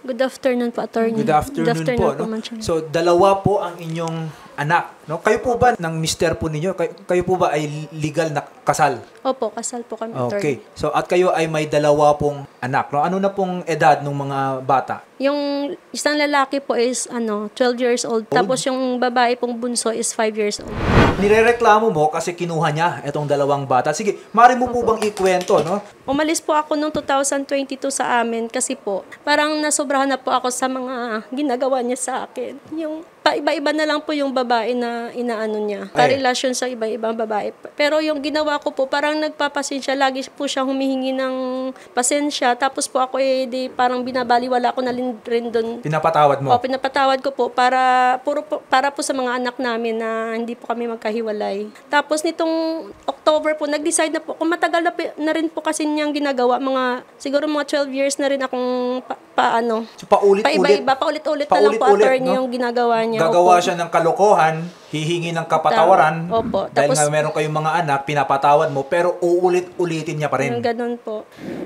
Good afternoon po, attorney. Good afternoon po. No? So, dalawa po ang inyong anak. No? Kayo po ba, ng mister po ninyo, kayo po ba ay legal na kasal? Opo, kasal po kami, attorney. Okay. So, at kayo ay may dalawa pong anak. No? Ano na pong edad ng mga bata? Yung isang lalaki po is 12 years old. Tapos yung babae pong bunso is 5 years old. Nirereklamo mo kasi kinuha niya itong dalawang bata. Sige, maaari mo po bang ikwento, no? Umalis po ako noong 2022 sa amin kasi po parang nasobrahan na po ako sa mga ginagawa niya sa akin. Yung iba-iba na lang po yung babae na inaano niya. Karelasyon sa iba-ibang babae. Pero yung ginawa ko po, parang nagpapasensya. Lagi po siya humihingi ng pasensya. Tapos po ako parang binabaliwala ko na rin doon. Pinapatawad mo? O, pinapatawad ko po para po sa mga anak namin na hindi po kami magkahiwalay. Tapos nitong October po, nag-decide na po. Kung matagal na rin po kasi niyang ginagawa, siguro mga 12 years na rin akong So, paulit-ulit na lang po, attorney, no? Yung ginagawa niya. Gagawa siya ng kalokohan, hihingi ng kapatawaran. Opo. Dahil Tapos, nga meron kayong mga anak, pinapatawad mo, pero uulit-ulitin niya pa rin. Ganun po.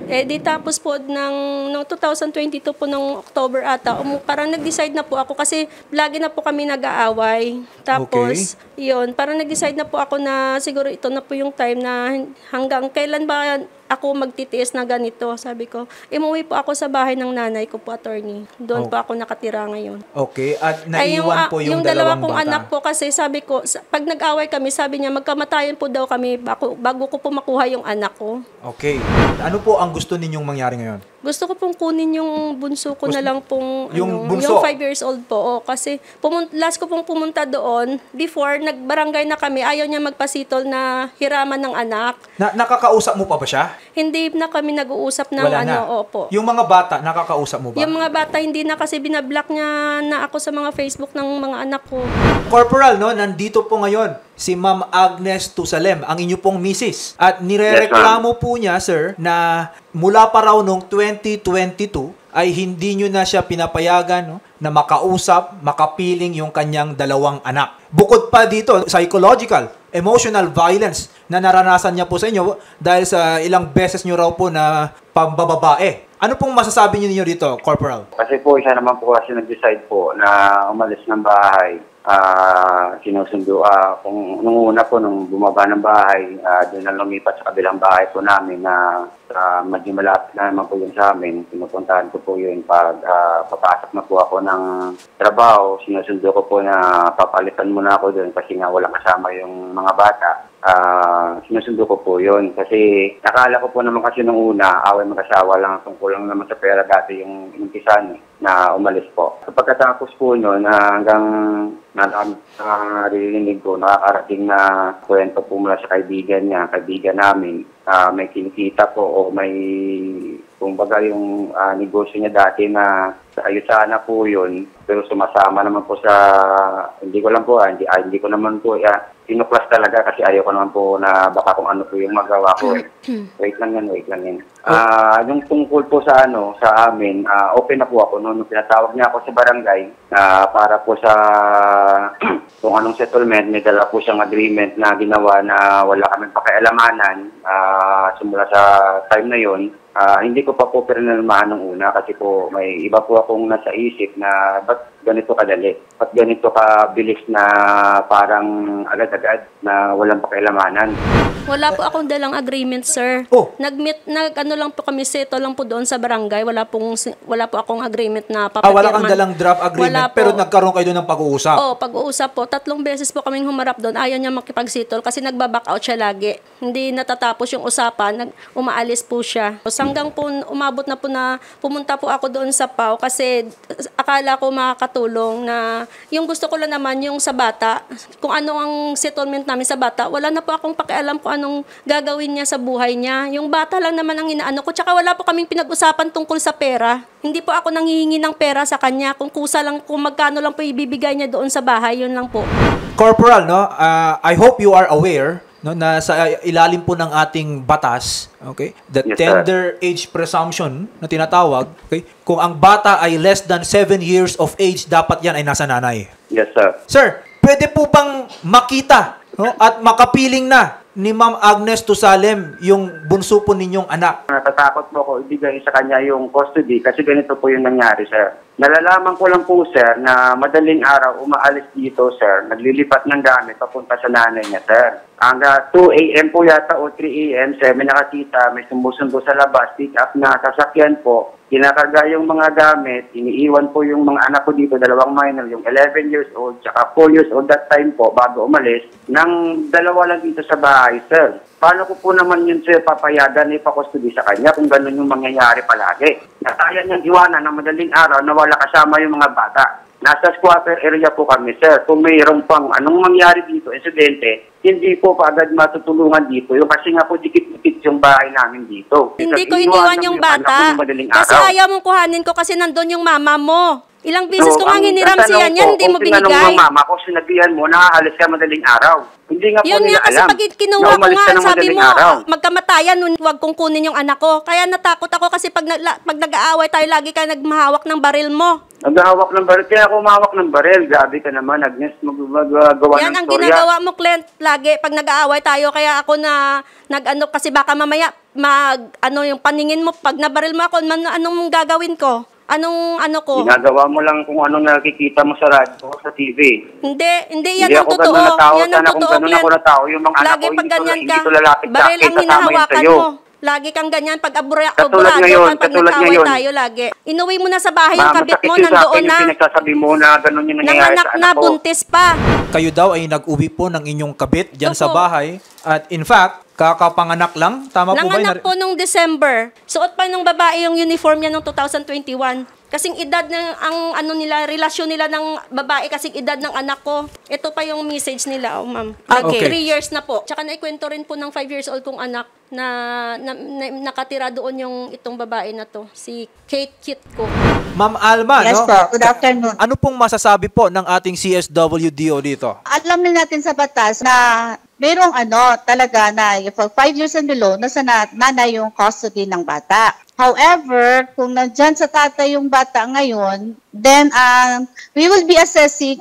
Tapos po, noong 2022 po, ng October ata, parang nag-decide na po ako kasi lagi na po kami nag-aaway. Tapos, parang nag-decide na po ako na siguro ito na po yung time na hanggang kailan ba ako magtitiis na ganito, sabi ko. Umuwi po ako sa bahay ng nanay ko po, attorney. Doon po ako nakatira ngayon. Okay, at naiwan po yung dalawang kong bata. anak po kasi sabi ko, pag nag-away kami, sabi niya, magkamatayan po daw kami bago ko po makuha yung anak ko. Okay. Ano po ang gusto ninyong mangyari ngayon? Gusto ko pong kunin yung bunso ko na lang pong, yung 5 years old po. Kasi last ko pong pumunta doon, before nagbarangay na kami, ayaw niya magpasitol na hiraman ng anak. Nakakausap mo pa ba siya? Hindi na kami nag-uusap ng Wala na. Opo. Yung mga bata, nakakausap mo ba? Yung mga bata, hindi na kasi binablock niya na ako sa mga Facebook ng mga anak ko. Corporal, no, nandito po ngayon si Ma'am Agnes Tusalem, ang inyo pong misis. At nirereklamo po niya, sir, na mula pa raw noong 2022 ay hindi nyo na siya pinapayagan, no, na makausap, makapiling yung kanyang dalawang anak. Bukod pa dito, psychological, emotional violence na naranasan niya po sa inyo dahil sa ilang beses nyo raw po na pambababae. Ano pong masasabi niyo dito, Corporal? Kasi po, siya naman po kasi nag-decide po na umalis ng bahay. Sinusundo kung nung una po nung bumaba ng bahay, doon na lumipat sa kabilang bahay po namin na medyo malapit na naman po yun sa amin. Pinupuntahan ko po yun pag papasok na po ako ng trabaho. Sinusundo ko po na papalitan muna ako doon kasi nga walang kasama yung mga bata. Sinusundo ko po yun kasi nakala ko po naman kasi nung una away mag-asawa lang, tungkol lang naman sa pera dati yung inumpisan na umalis po. So, pagkatapos po nun hanggang naririnig ko, nakakarating na kwento po mula sa kaibigan namin, may kinikita po o may kumbaga yung negosyo niya dati na ayos sana po yun, pero sumasama naman po sa, hindi ko naman po sinuklas talaga kasi ayaw ko naman po na baka kung ano po yung magawa ko. Wait lang yan. Yung tungkol po sa amin, open na po ako nung pinatawag niya ako sa barangay para po sa kung anong settlement, may dala po siyang agreement na ginawa na wala kaming pakialamanan simula sa time na yon. Hindi ko pa po pinalmahan ng una kasi po may iba po akong nasa isip na ba't ganito kadali? Ba't ganito kabilis na parang agad-agad na walang pakialamanan? Wala po akong dalang agreement, sir. Lang po kami, settle lang po doon sa barangay. Wala po akong agreement na papapirman. Wala kang dalang draft agreement pero nagkaroon kayo ng pag-uusap? Pag-uusap po. 3 beses po kaming humarap doon. Ayaw niya makipag-settle kasi nagbaback out siya lagi. Hindi natatapos yung usapan. Umaalis po siya. Hanggang po umabot na po na pumunta po ako doon sa PAW kasi akala ko makakatulong na yung gusto ko lang naman yung sa bata. Kung ano ang settlement namin sa bata, wala na po akong pakialam kung anong gagawin niya sa buhay niya. Yung bata lang naman ang inaano ko. Tsaka wala po kaming pinag-usapan tungkol sa pera. Hindi po ako nanghihingi ng pera sa kanya. Kung magkano lang po ibibigay niya doon sa bahay, yun lang po. Corporal, no? I hope you are aware, no, na sa ilalim po ng ating batas, okay, the tender age presumption na tinatawag, okay, kung ang bata ay less than 7 years of age, dapat yan ay nasa nanay. Yes, sir. Sir, pwede po bang makita, no, at makapiling na ni Ma'am Agnes Tusalem yung bunso po ninyong anak? Natatakot po ako ibigay sa kanya yung custody kasi ganito po yung nangyari, sir. Nalalaman ko lang po, sir, na madaling araw umaalis dito, sir. Naglilipat ng gamit papunta sa nanay niya, sir. Hanggang 2 a.m. po yata o 3 a.m., sir, may nakakita, may sumusundo sa labas, pick up na sasakyan po. Kinakarga yung mga gamit, iniiwan po yung mga anak ko dito, dalawang minor, yung 11 years old, tsaka 4 years old that time po, bago umalis, nang dalawa lang dito sa bahay, sir. Paano ko po naman yun, sir, papayagan na ipakustudi sa kanya kung gano'n yung mangyayari palagi? Nakaya niyang iwanan na madaling araw na wala kasama yung mga bata. Nasa squatter area po kami, sir. Kung mayroong pang anong mangyari dito, insidente, hindi po kaagad matutulungan dito. Yung kasi nga po dikit-dikit yung bahay namin dito. Hindi ko iniwan yung bata. Kasi ayaw mong kuhanin ko kasi nandun yung mama mo. Ilang beses ko nga hiniram siya niyan, hindi mo binigay. Kung mama ko, sinabihan mo, nakaalis ka madaling araw. Hindi nga po Yun nila nga, kasi alam. pag kinuha ko nga, sabi mo, magkamatayan, huwag kong kunin yung anak ko. Kaya natakot ako kasi pag nag-aaway tayo, lagi ka nagmahawak ng baril mo. Naghahawak ng baril. Kaya ako umawak ng baril. Grabe ka naman, Agnes. Magagawa Yan ng ang storya. ginagawa mo, Clint, lagi pag nag-aaway tayo. Kaya ako na nag-ano, kasi baka mamaya yung paningin mo, pag nabaril mo ako, anong gagawin ko? Anong ano ko? Ginagawa mo lang kung anong nakikita mo sa radyo o sa TV. Hindi yan ang totoo. Yan ang totoo, Kung ako na tao, yung mga anak lagi ko, pag ganyan hindi ka, to lalapit sa baril akin, ang kasama yun hinahawakan sa'yo. mo. Lagi kang ganyan pag Katulad aburado ngayon, ka, pag katulad nag-away ngayon. tayo lagi. Inuwi mo na sa bahay yung kabit mo, Masakit yun sa nandoon akin na. yung pinagsasabi mo na ganun yung nangyayari Nanganak sa na, anak ko. buntis pa. Kayo daw ay nag-uwi po ng inyong kabit dyan sa Opo. bahay. At in fact, kakapanganak lang. Tama po ba? Nanganak po nung December. Suot pa ng babae yung uniform niya nung 2021. Kasing edad relasyon nila ng babae, kasing edad ng anak ko. Ito pa yung message nila, ma'am. Okay. 3 years na po. Tsaka naikwento rin po ng 5 years old kong anak na nakatira doon yung itong babae na to. Si Kate Kitco. Ma'am Alma, Yes no? po, good afternoon. Ano pong masasabi po ng ating CSWDO dito? Alam na natin sa batas na mayroong talaga na pag 5 years and below, nasa nanay yung custody ng bata. However, kung nandyan sa tatay yung bata ngayon, then we will be assist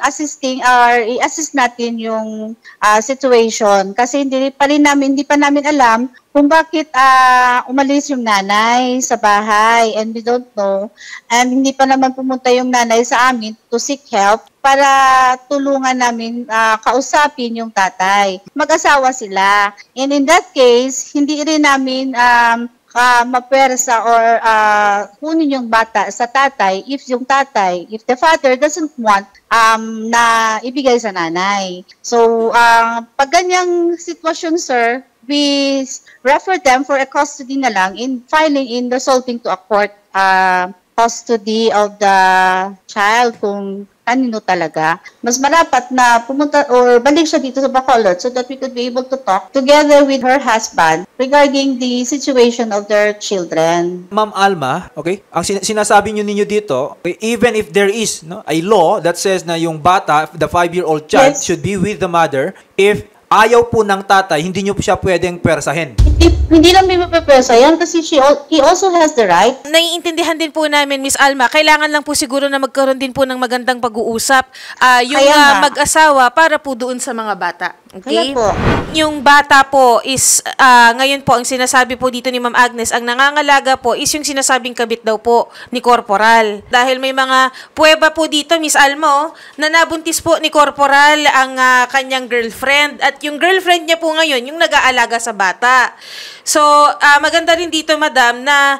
natin yung situation. Kasi hindi pa namin alam kung bakit umalis yung nanay sa bahay, and we don't know. And hindi pa naman pumunta yung nanay sa amin to seek help para tulungan namin kausapin yung tatay. Mag-asawa sila. And in that case, hindi rin namin mapersa or kunin yung bata sa tatay if the father doesn't want na ibigay sa nanay. So, pag ganyang sitwasyon, sir, we refer them for a custody na lang in filing in resulting to a court custody of the child kung kanino talaga. Mas marapat na pumunta or balik siya dito sa Bacolod so that we could be able to talk together with her husband regarding the situation of their children. Ma'am Alma, okay? Ang sinasabi ninyo dito, okay, even if there is a law that says na yung bata, the 5-year-old child, Yes. should be with the mother, if ayaw po ng tatay, hindi nyo po siya pwedeng persahin. Hindi lang may mapapesa yan kasi he also has the right. Naiintindihan din po namin, Miss Alma, kailangan lang po siguro na magkaroon din po ng magandang pag-uusap yung Kaya nga. mag-asawa para po doon sa mga bata. Okay? Kaya po. Yung bata po is, ngayon po, ang sinasabi po dito ni Ma'am Agnes, ang nangangalaga po is yung sinasabing kabit daw po ni Corporal. Dahil may mga puweba po dito, Miss Alma, na nabuntis po ni Corporal ang kanyang girlfriend. At yung girlfriend niya po ngayon, yung nag-aalaga sa bata. So, maganda rin dito, madam, na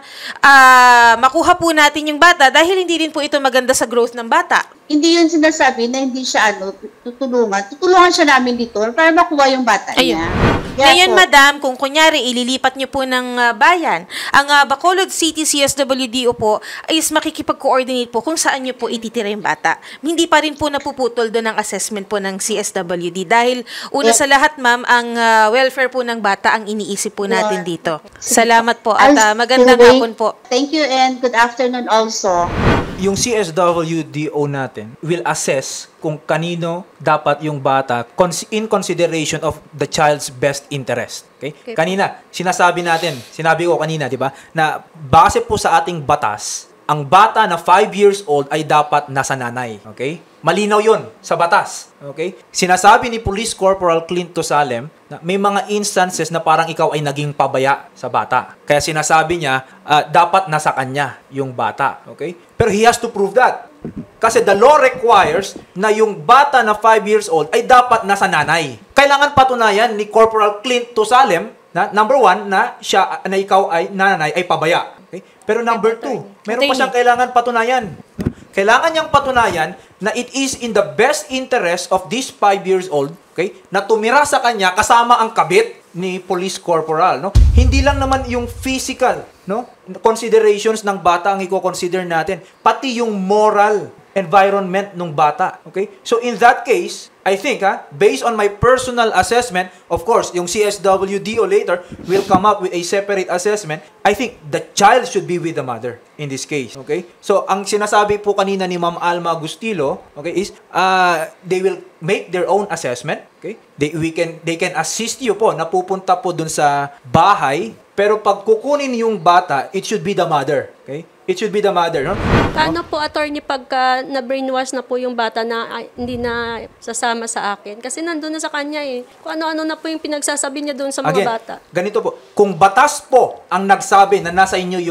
makuha po natin yung bata dahil hindi rin po ito maganda sa growth ng bata. Hindi yun sinasabi na hindi siya tutulungan. Tutulungan siya namin dito para makuha yung bata Ayun. niya. Ngayon, madam, kung kunyari ililipat niyo po ng bayan, ang Bacolod City CSWDO po is makikipag-coordinate po kung saan niyo po ititira yung bata. Hindi pa rin po napuputol doon ang assessment po ng CSWD dahil una sa lahat, ma'am, ang welfare po ng bata ang iniisip po natin dito. Salamat po at magandang hapon po. Thank you and good afternoon also. Yung CSWDO natin will assess kung kanino dapat yung bata in consideration of the child's best interest. Okay? Kanina, sinabi ko kanina, di ba, na base po sa ating batas, ang bata na 5 years old ay dapat nasa nanay. Okay? Malinaw yun sa batas. Okay? Sinasabi ni Police Corporal Clint Tosalem na may mga instances na parang ikaw ay naging pabaya sa bata. Kaya sinasabi niya, dapat nasa kanya yung bata. Okay? Pero he has to prove that. Kasi the law requires na yung bata na 5 years old ay dapat nasa nanay. Kailangan patunayan ni Corporal Clint Tosalem na number 1 na siya na ikaw ay nanay ay pabaya. Okay? Pero number 2, meron pa siyang kailangan patunayan. Kailangan niyang patunayan na it is in the best interest of this 5 years old, okay, na tumira sa kanya kasama ang kabit ni police corporal, no? Hindi lang naman yung physical, no, considerations ng bata ang i-consider natin, pati yung moral environment ng bata, okay? So in that case, I think, based on my personal assessment, of course, yung CSWDO later will come up with a separate assessment. I think the child should be with the mother in this case, okay? So ang sinasabi po kanina ni Ma'am Alma Agustilo, okay, is they will make their own assessment, okay? They can assist you po, napupunta po dun sa bahay, pero pag kukunin yung bata, it should be the mother, okay? It should be the mother, no? Paano po, attorney, pagka na-brainwash na po yung bata na hindi na sasama sa akin? Kasi nandun na sa kanya eh. Kung ano-ano na po yung pinagsasabi niya doon sa mga bata. Ganito po. Kung batas po ang nagsabi na nasa inyo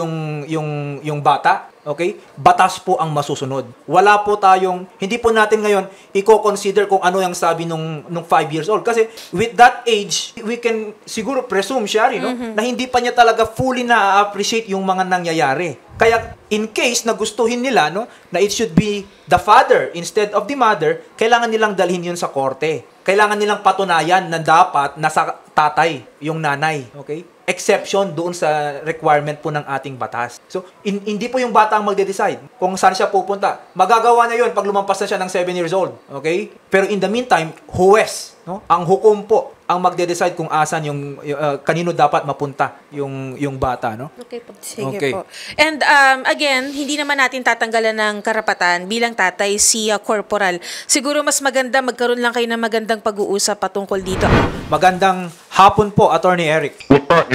yung bata, okay? Batas po ang masusunod. Wala po tayong, hindi po natin ngayon i-consider kung ano yung sabi nung 5 years old. Kasi with that age, we can siguro presume, Shari, no? Na hindi pa niya talaga fully na-appreciate yung mga nangyayari. Kaya in case na gustuhin nila, no, na it should be the father instead of the mother, kailangan nilang dalhin yun sa korte. Kailangan nilang patunayan na dapat nasa tatay yung nanay, okay? Exception doon sa requirement po ng ating batas. So, hindi po yung bata ang magde-decide kung saan siya pupunta. Magagawa niya yun pag lumampas na siya ng 7 years old, okay? Pero in the meantime, huwes, no? Ang hukom po ang magde-decide kung asan yung kanino dapat mapunta yung bata, no? Okay po. Sige Okay. po. And again, hindi naman natin tatanggalan ng karapatan bilang tatay si Corporal. Siguro mas maganda magkaroon lang kayo ng magandang pag-uusap patungkol dito. Magandang hapon po, Attorney Eric.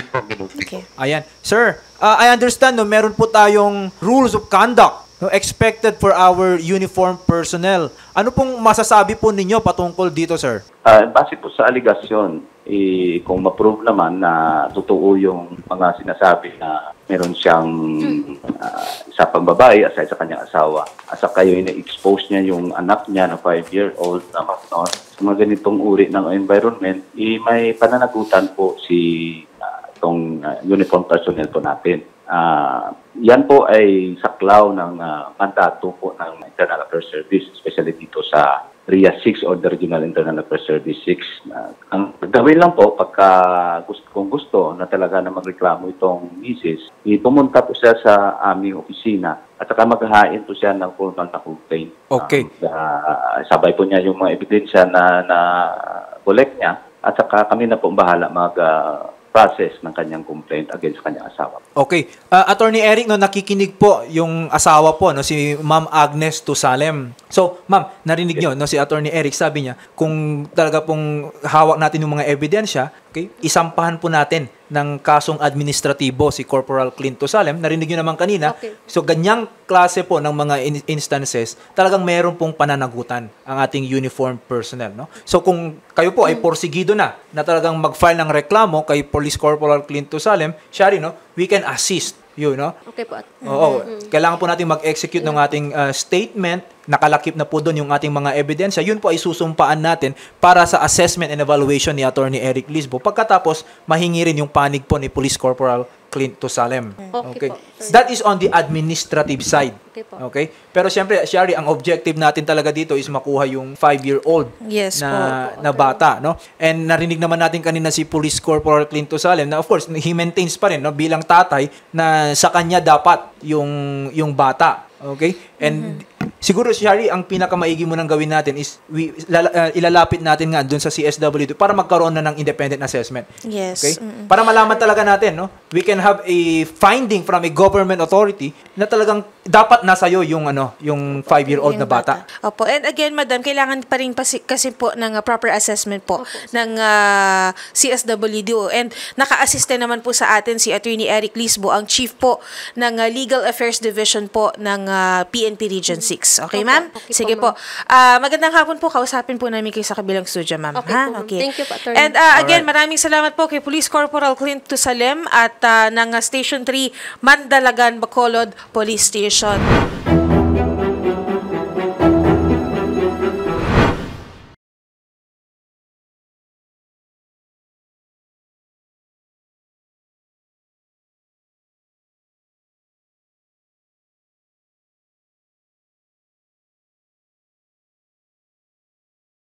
Okay. Ayan. Sir, I understand, no, meron po tayong rules of conduct, no, expected for our uniformed personnel. Ano pong masasabi po ninyo patungkol dito, sir? Base po sa aligasyon, kung ma-prove naman na totoo yung mga sinasabi na meron siyang isa pang babae aside sa kanyang asawa, asa kayo na-expose niya yung anak niya na 5-year-old na minor sa mga ganitong uri ng environment, may pananagutan po si itong uniform personnel po natin. Yan po ay saklaw ng mandato po ng Internal Affairs Service, especially dito sa RIA 6 or the Regional Internal Affairs Service 6. Ang gawin lang po, kung gusto na talaga na magreklamo itong misis, pumunta po siya sa aming opisina at saka maghahain po siya ng formal na complaint. Okay. Sabay po niya yung mga ebidensya na collect niya at saka kami na po bahala process ng kanyang complaint against kanyang asawa. Okay. Attorney Eric, no, nakikinig po yung asawa po, no, si Ma'am Agnes Tosalem. So, ma'am, narinig nyo, no, si Attorney Eric, sabi niya, kung talaga pong hawak natin yung mga ebidensya, okay, isampahan po natin ng kasong administratibo si Corporal Clint Tosalem. Narinig nyo naman kanina. Okay. So, ganyang klase po ng mga instances, talagang meron pong pananagutan ang ating uniformed personnel, no? So, kung kayo po ay porsigido na talagang mag-file ng reklamo kay Police Corporal Clint Tosalem, Shari, no, we can assist you, no? Okay po. Oo. Kailangan po natin mag-execute ng ating statement. Nakalakip na po doon yung ating mga ebidensya. Yun po ay susumpaan natin para sa assessment and evaluation ni Attorney Eric Lisbo. Pagkatapos, mahingi rin yung panig po ni Police Corporal Clint Tosalem. Okay po, sir. That is on the administrative side. Okay po. Okay? Pero siyempre, Shari, ang objective natin talaga dito is makuha yung 5-year-old Yes na bata, no? And narinig naman natin kanina si Police Corporal Clint Tosalem na of course, he maintains pa rin, no, bilang tatay na sa kanya dapat yung bata. Okay? And siguro, Shari, ang pinakamaigi mo nang gawin natin is ilalapit natin nga doon sa CSWD para magkaroon na ng independent assessment. Yes. Okay? Para malaman talaga natin, no? We can have a finding from a government authority na talagang dapat nasa iyo yung yung 5-year-old na bata. Opo. And again, madam, kailangan pa rin kasi po ng proper assessment po ng CSWD. And naka-assist naman po sa atin si Attorney Eric Lisbo, ang chief po ng Legal Affairs Division po ng PNP Region 6. Okay, ma'am? Okay Sige po, po. Magandang hapon po. Kausapin po namin kayo sa kabilang studio, ma'am. Okay Ha? po. Okay. Thank you po, Attorney. And again, maraming salamat po kay Police Corporal Clint Tusalem at ng Station 3 Mandalagan, Bacolod Police Station.